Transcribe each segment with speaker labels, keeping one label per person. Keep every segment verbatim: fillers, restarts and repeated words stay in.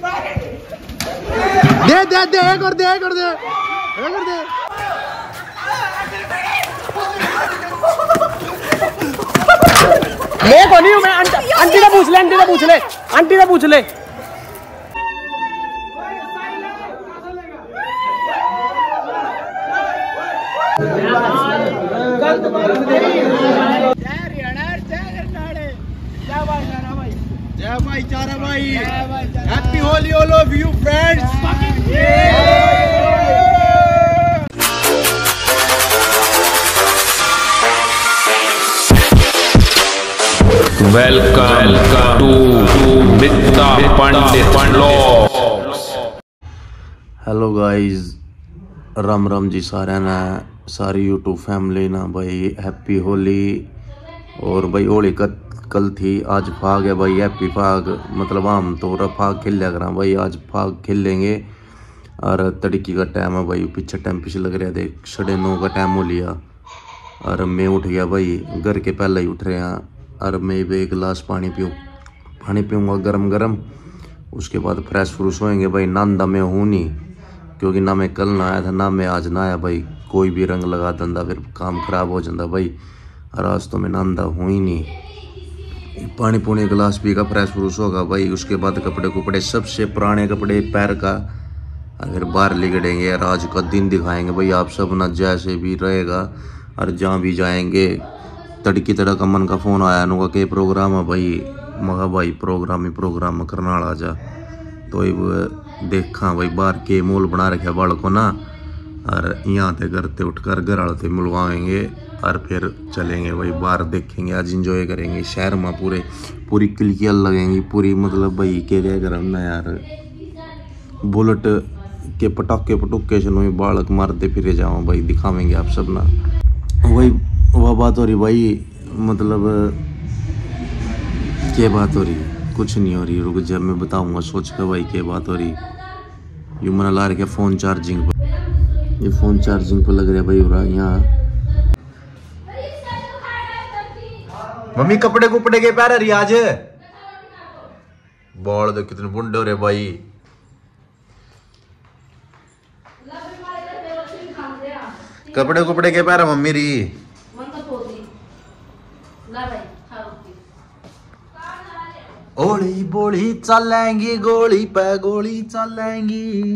Speaker 1: दे दे दे एक और दे एक और दे एक और दे। मैं कौन हूँ? मैं आंटी का पूछ ले, आंटी का पूछ ले, आंटी का पूछ ले। जय भाईचारा भाई, happy Holi all of you friends.
Speaker 2: Welcome to Mitta Pandit vlogs.
Speaker 3: Hello guys, Ram Ram ji सारे ना, सारी यूट्यूब फैमिली ना भाई, हैप्पी होली। और भाई होली कल कल थी, आज फाग है भाई, हैप्पी फाग। मतलब हम तो फाग खेल लिया करा भाई, आज फाग खेल लेंगे। और तड़की का टाइम है भाई, पीछे टाइम पीछे लग रहा है, देख साढ़े नौ का टाइम हो लिया। और मैं उठ गया भाई, घर के पहले ही उठ रहे हैं। और मैं भी एक गिलास पानी पीऊँ पानी पीऊँगा गरम गरम। उसके बाद फ्रेश फ्रूश होएंगे भाई। नांदा मैं हूँ नहीं, क्योंकि ना मैं कल ना आया था ना मैं आज ना आया भाई। कोई भी रंग लगा दंदा फिर काम खराब हो जाता भाई। और आज तो मैं नांदा हूँ ही नहीं। पानी पूनी गिलास पी का फ्रेश फ्रूश होगा भाई। उसके बाद कपड़े कुपड़े सबसे पुराने कपड़े पैर का अगर बाहर लिगड़ेंगे। और आज का दिन दिखाएंगे भाई आप सब ना, जैसे भी रहेगा। और जहाँ भी जाएंगे तड़की तड़क अमन का फ़ोन आया नुका के प्रोग्राम है भाई। मगा भाई प्रोग्राम ही प्रोग्राम करनाल आ जा। तो अब देखा भाई बाहर के मोल बना रखे बाल को ना। और यहाँ ते करते उठकर घर आते मिलवाएंगे। और फिर चलेंगे भाई बाहर, देखेंगे आज इंजॉय करेंगे। शहर में पूरे पूरी किलकियाँ लगेंगी पूरी। मतलब भाई के क्या कर ना यार, बुलेट के पटाखे पटुके से नहीं बालक मारते फिरे जाओ भाई, दिखावेंगे आप सब ना। वही वह बात हो रही भाई, मतलब क्या बात हो रही? कुछ नहीं हो रही, रुक जब मैं बताऊंगा सोच कर भाई क्या बात हो रही। यू मना ला रखे फ़ोन चार्जिंग पर, ये फ़ोन चार्जिंग पर लग रहा है भाई। और यहाँ मम्मी कपड़े कुपड़े के पैर रही आज। बाल देख कितने बुंडे हो रहे भाई। कपड़े कुपड़े के पैर मम्मी री। ओली बोली चलेंगी, गोली पे गोली चलेंगी।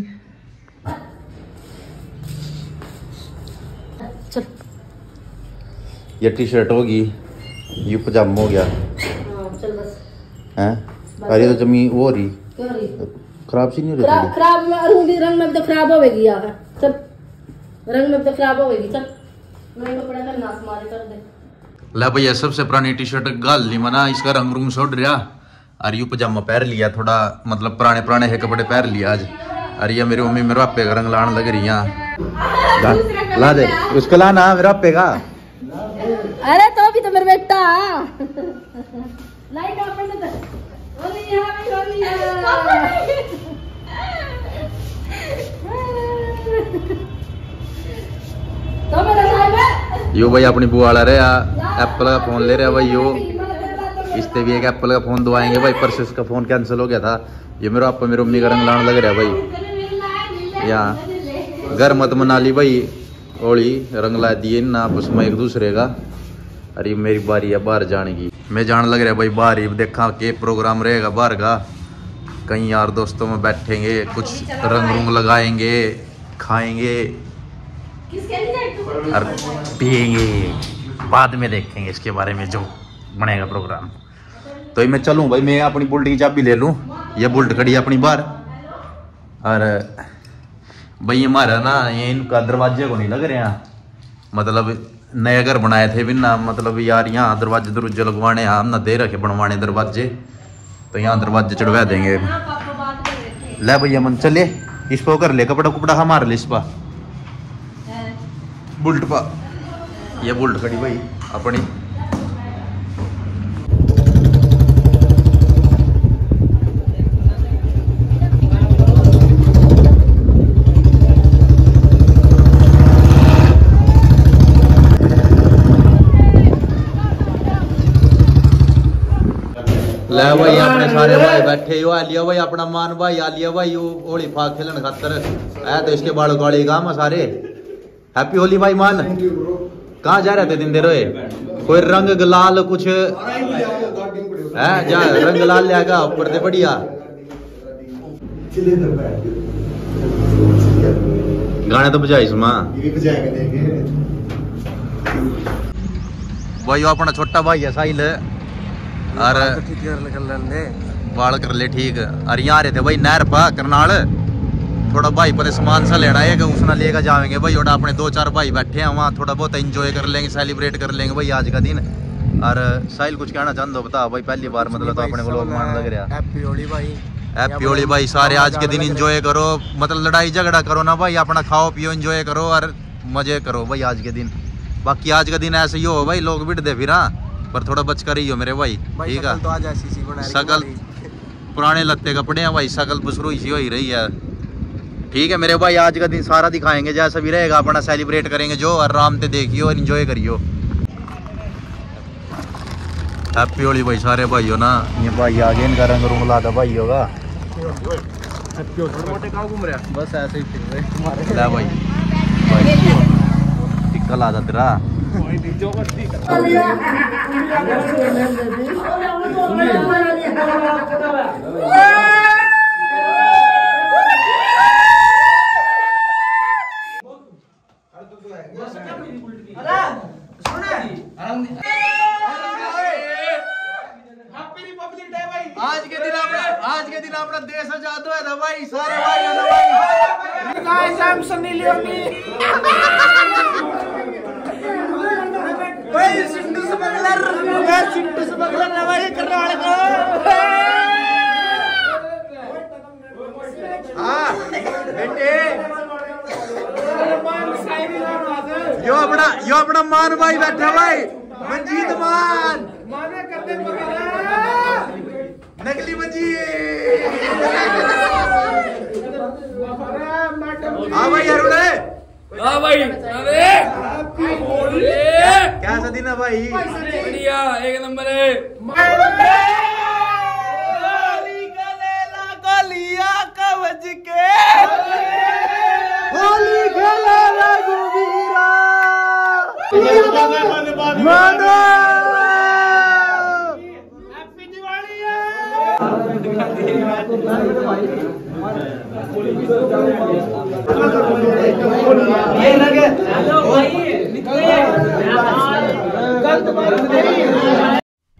Speaker 4: चल
Speaker 3: ये टी शर्ट होगी, ये पजामा हो गया।
Speaker 4: चल बस
Speaker 3: हैं? अरे तो जमी वो रही
Speaker 4: क्यों रही
Speaker 3: खराब सी नहीं हो
Speaker 4: खराब
Speaker 3: रही?
Speaker 4: खराब में अरुंधी रंग में तो खराब होगी यार। चल रंग में तो खराब होगी। चल मैं कपड़ा कर नास मारे कर दे।
Speaker 3: ला भैया सबसे पुरानी टी शर्ट गाल ली मना, इसका रंग रूंग छोड़ रहा। और यू पजामा पहन लिया, थोड़ा मतलब पुराने पुराने है कपड़े पहन लिया आज। और ये मेरी मम्मी मेरे पापे का रंग लाने लग रही है। ला, ला दे उसको लाना मेरा पापे का।
Speaker 4: अरे तो भी तो मेरा बेटा लाइट ऑफ कर दे। ओली हां ओली तो मेरा साहब
Speaker 3: यो भाई अपनी बुआ वाला रहे एप्पल का फोन ले रहा भाई। यो इससे भी एक एप्पल का फोन दवाएंगे भाई, परसों इसका फोन कैंसिल हो गया था। ये मेरा पापा मेरी मम्मी का रंग लाने लग रहा है भाई। यहाँ घर मत मना ली भाई, होली रंग ला दिए ना आपस में एक दूसरे का। अरे मेरी बारी है बाहर जाने की, मैं जाने लग रहा भाई बाहर ही। देखा के प्रोग्राम रहेगा बाहर का, कहीं यार दोस्तों में बैठेंगे, कुछ रंग रूंग लगाएंगे, खाएंगे और पिएंगे। बाद में देखेंगे इसके बारे में जो बनेगा प्रोग्राम। तो मैं चलूँ भाई, मैं अपनी बुल्ट की चाबी ले लूँ। ये बुल्ट खड़ी है अपनी बाहर। और भाई हमारा ना ये इनका दरवाजे को नहीं लग रहे हैं, मतलब नए घर बनाए थे बिना, मतलब यार यहाँ दरवाजे दरवाजे लगवाने हैं हम ना, दे रखे बनवाने दरवाजे। तो यहाँ दरवाजे चढ़वा देंगे। ले भैया मन चले इस पर कर ले कपड़ा कुपड़ा हमारे लिए इस पा बुल्ट पा। ये बुल्ट खड़ी भाई अपनी। ले भाई अपने सारे भाई बैठे हो आलिया भाई अपना मान भाई आलिया भाई होली फाग खेलन खातर है तो इसके बाल गाड़ी गांव सारे हैप्पी होली भाई मान कहाँ जा रहे थे दिन देर कोई रंग गुलाल कुछ है जा रंग लाल लिया ऊपर से बढ़िया गाने तो बजाई सुमा भाई अपना छोटा भाई है साहिल और बाल कर ले ठीक और यहाँ रहे थे भाई नहर पा करनाल थोड़ा भाई पता सामान सा लेना है उसना लेकर जाएंगे भाई और अपने दो चार भाई बैठे हैं वहाँ थोड़ा बहुत एंजॉय कर लेंगे सेलिब्रेट कर लेंगे भाई आज का दिन। और साहिल कुछ कहना चाहते हो बता भाई पहली बार मतलब तो अपने को लोग मान लग रहा हैप्पी होली भाई हैप्पी होली भाई सारे आज के दिन एंजॉय करो मतलब लड़ाई झगड़ा करो ना भाई अपना खाओ पियो एंजॉय करो और मजे करो भाई आज के दिन। बाकी आज का दिन ऐसे ही हो भाई लोग बिट दे फिर हाँ पर थोड़ा बच कर ही हो मेरे भाई ठीक है तो आज ऐसी सकल पुराने लगते कपड़े हैं भाई सकल बसरूई सी हो ही रही है ठीक है मेरे भाई। आज का दिन सारा दिखाएंगे जैसा भी रहेगा अपना सेलिब्रेट करेंगे जो आराम से देखियो और एंजॉय करियो। हैप्पी होली भाई सारे भाई हो ना ये भाई आगे इनका रंग रूंग लाता भाई होगा बस ऐसे ही भाई टिक्का लाता तेरा आज के दिन अपना आज के दिन अपना देश आजाद हुआ था भाई सारे भाई guys I am Sunny Leone भाई सिंटू स्मगलर मैं सिंटू स्मगलर है भाई करनाल का हां बेटे यो अपना यो अपना मान भाई बैठा भाई मंजीत मान माने करते नकली मंजी हाँ भाई अरुण हाँ भाई अरे हैप्पी होली कैसा दिन है भाई बढ़िया एक नंबर है होली खेलेला गोलिया कवच के होली खेलेला गुबीरा मानो ये लगे हेलो भाई गलत बात नहीं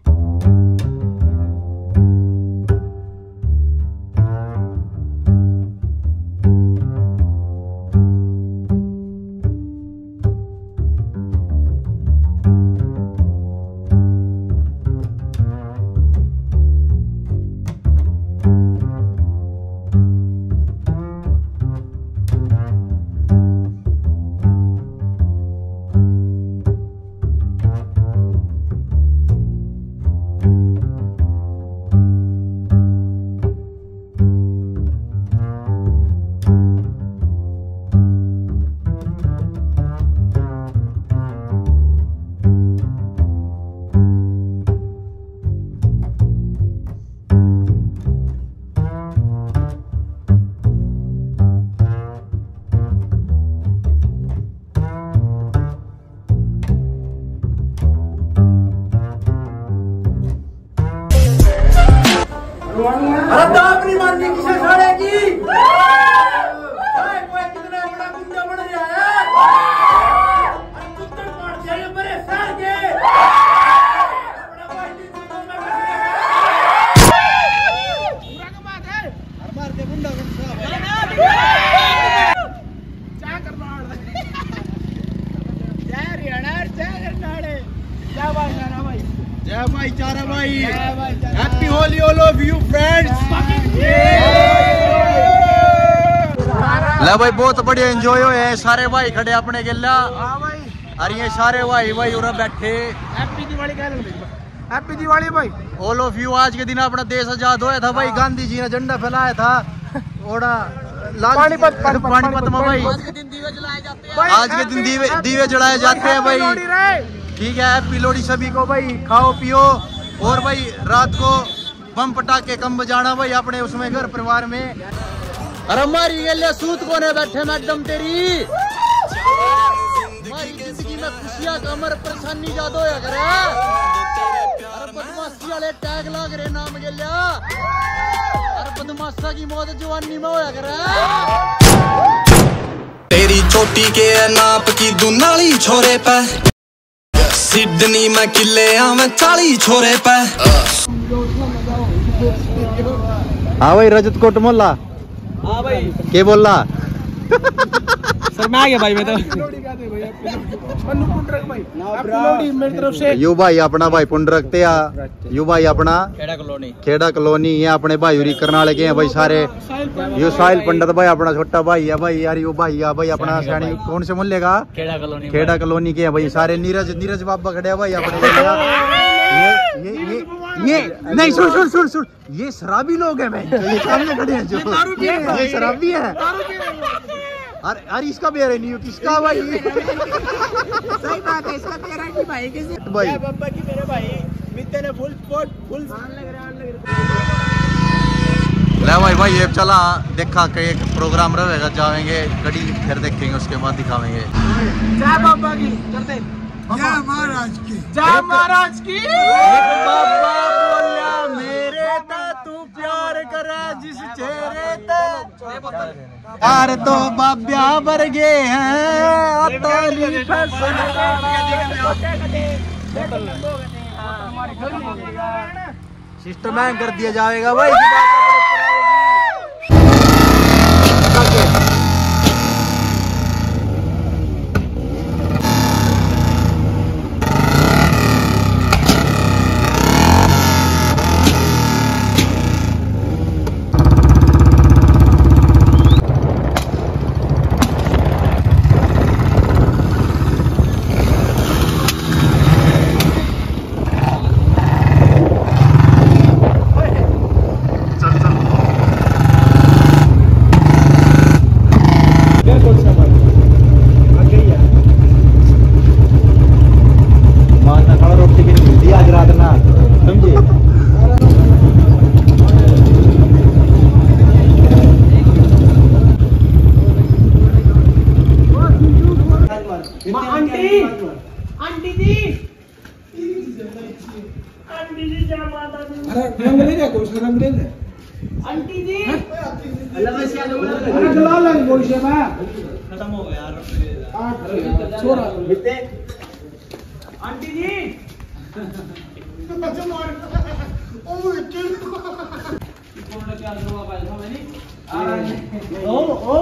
Speaker 3: अरे तो अपनी मर्जी किसे छोड़ेगी कोई कितना बड़ा गुंडा बन रहा है अरे कुत्ते मार जाए बड़े सार के बड़ा भाई पूरा का बात है हर मार के गुंडा गुंडा क्या करना जय हरियाणा जय करनाल जय भाईचारा भाई जय भाईचारा भाई happy Holi all of you friends ले भाई बहुत बढ़िया एंजॉय हुए हैं सारे भाई खड़े अपने गिल्ला और ये सारे भाई भाई उरा बैठे हैप्पी दिवाली हैप्पी दिवाली भाई ऑल ऑफ यू। आज के दिन अपना देश आजाद हुआ था भाई गांधी जी ने झंडा फैलाया था ओड़ा पानीपत पानीपत में भाई आज के दिन दीवे जलाए जाते हैं आज के दिन दीवे दीवे जलाए जाते हैं भाई ठीक है। हैप्पी लोहड़ी सभी को भाई खाओ पियो और भाई रात को
Speaker 1: बम पटाखे कम बजाना भाई अपने उसमें घर परिवार में। अरे हमारी गले सूत कोने बैठे मैडम तेरी हमारी जिंदगी में खुशियां कमर परेशानी ज्यादा होया करे। अरे बदमाशी वाले टैग लाग रहे नाम गलिया। अरे बदमाशा की मौत जवानी में होया करे।
Speaker 5: तेरी चोटी के नाप की दुनाली छोरे पे सिडनी में किले में चाली छोरे पे।
Speaker 1: हाँ भाई रजत कोट मोहल्ला।
Speaker 6: हाँ भाई
Speaker 1: क्या बोल रहा
Speaker 6: सर मैं आ गया भाई मैं तो मेरी तरफ से
Speaker 1: यू भाई अपना भाई पुंड रखते हैं। यू भाई अपना
Speaker 6: खेड़ा कॉलोनी
Speaker 1: खेड़ा कॉलोनी ये अपने भाई उरी करनाले के हैं भाई सारे। यो साहिल पंडित भाई अपना छोटा भाई है भाई यार। यो भाई है भाई अपना सैनी कौन से मोहल्ले का
Speaker 6: खेड़ा कॉलोनी
Speaker 1: खेड़ा कॉलोनी के हैं भाई सारे। नीरज नीरज बाबा खड़े हैं भाई अपने। ये ये ये ये नहीं सुन सुन सुन सुन ये शराबी लोग हैं भाई। ये सामने खड़े हैं जो ये शराबी है। अरे अरे इसका बेर नहीं हो किसका भाई।
Speaker 6: सही बात है इसका तेरा की भाई किसी
Speaker 1: भाई
Speaker 6: बाबा की मेरे भाई मित्र ने फुल स्पॉट फुल लग रहा
Speaker 1: ले भाई भाई ये चला देखा कि एक प्रोग्राम रहेगा जाएंगे गड़ी फिर देखेंगे उसके बाद दिखावेंगे।
Speaker 6: जय बाबा की चलते जय महाराज की जय महाराज की।
Speaker 1: बाबा बोलिया मेरे ता तू प्यार करे जिस चेहरे ते यार तो बाब्या वर्गे हैं अताली फैशन सिस्टम हैंग कर दिया जाएगा भाई।
Speaker 6: आंटी जी अरे जला लग बोल से मैं खत्म हो गया यार छोड़ा बिते आंटी जी बच्चा मार ओ चल कौन क्या जवाब पाए था मैंने ओ ओ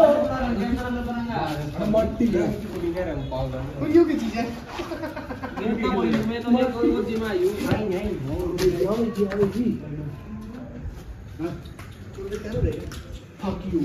Speaker 6: मट्टी है कह रहा हूं पागल क्यों की चीज है मैं तो नहीं कोई बुद्धि में आयु नहीं नहीं हो जी जी Fuck you.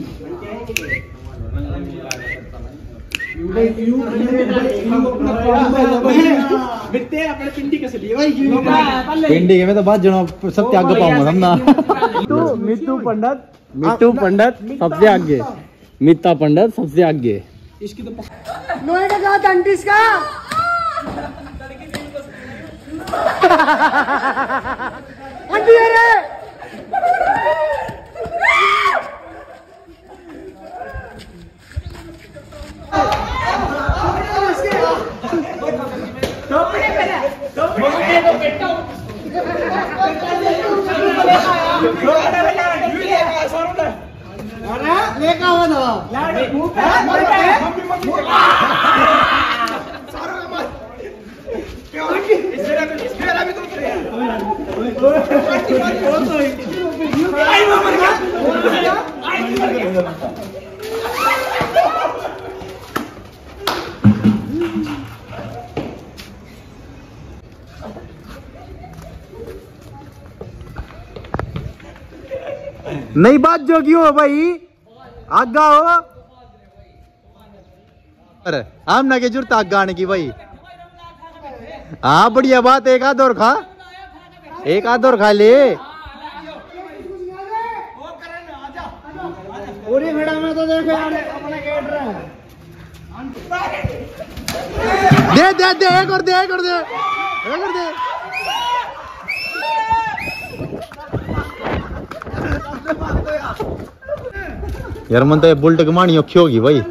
Speaker 1: पिंडी के में तो बात जनो सबसे आगे पाऊंगा हम ना।
Speaker 6: मिट्टू पंडित
Speaker 1: मिट्टू पंडित सबसे आगे मित्ता पंडित सबसे आगे।
Speaker 6: इसकी तो
Speaker 4: नोए का गाँव दंडिस का आंटी अरे लेका हुआ
Speaker 1: नहीं बात जो क्यों हो भाई आगा हो। अरे हम ना के जरूरत आगा आने की भाई। हाँ बढ़िया बात एक आध और खा एक आध और खा ले।
Speaker 6: पूरी भेड़ा में तो देखो यार अपने गेट रहा है
Speaker 1: दे दे दे एक और दे एक और दे एक और दे यार मन तो ये बुलेट कमानी औखी होगी भाई।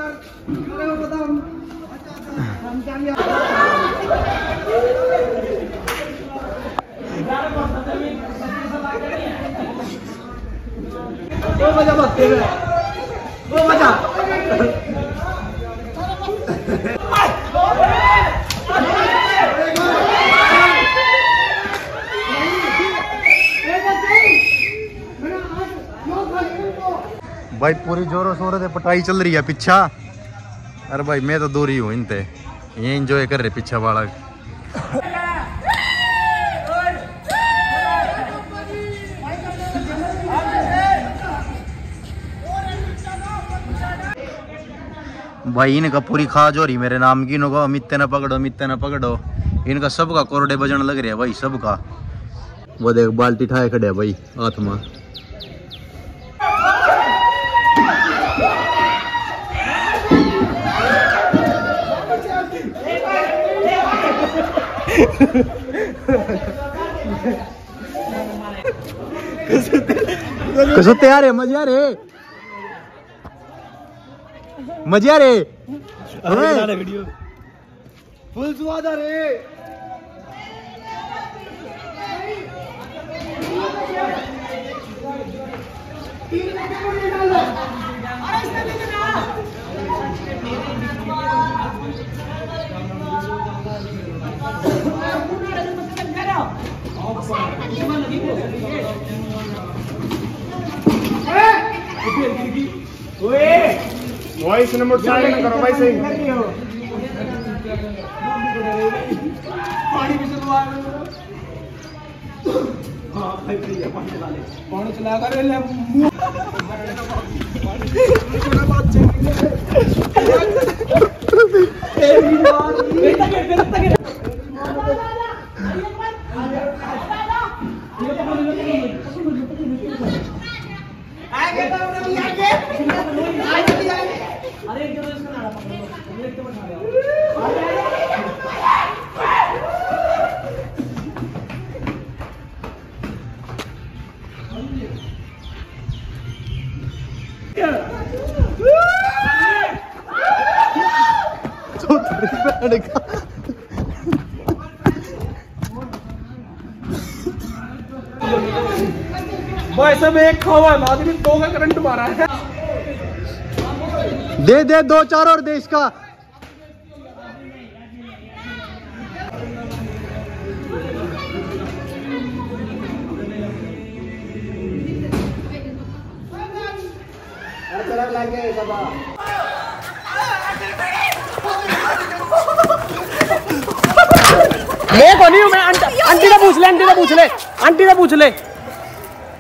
Speaker 1: भाई पूरी जोरों शोरों से पटाई चल रही है पीछा। अरे भाई मैं तो दूर ही हूँ इनते, ये एंजॉय कर रहे पीछा वाला। भाई इनका पूरी खाज हो रही मेरे नाम की। इनको मित्ते न पकड़ो मित्ते न पकड़ो, इनका सबका कोरडे बजन लग रहे हैं भाई सबका। वो देख बाल्टी ठाए खड़े भाई हाथ में। कसोते आ रहे मजे आ रहे मजे आ रहे फुल स्वाद आ रहे।
Speaker 7: वॉइस नंबर साइलेंट करो भाई सही। पानी भी चलवा हां भाई भैया पानी चला ले पानी चला कर ले थोड़ा बात चल तेरी यार बेटा के बेटा के आगे तो नहीं आगे आगे अरे एक जगह इसका नाड़ा पकड़ो एक तो बना ले
Speaker 1: तो तेरी बहन का
Speaker 7: भाई सब एक खावा आदमी दो का करंट मारा है।
Speaker 1: दे दे दो चार और दे इसका।
Speaker 7: मैं को नहीं हूं मैं आंटी से पूछ ले आंटी से पूछ ले आंटी से पूछ ले।